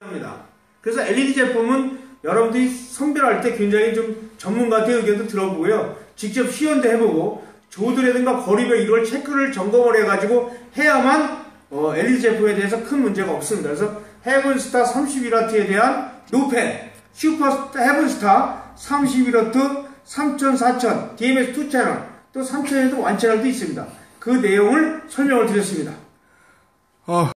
합니다. 그래서 LED 제품은 여러분들이 선별할 때 굉장히 좀 전문가한테 의견도 들어보고요. 직접 시연도 해보고 조드라든가 거리별 이걸 체크를 점검을 해가지고 해야만 LED 제품에 대해서 큰 문제가 없습니다. 그래서 헤븐스타 31W에 대한 노팬, 슈퍼 헤븐스타 31W 3000, 4000, DMS2 채널, 또 3000에도 완 채널도 있습니다. 그 내용을 설명을 드렸습니다.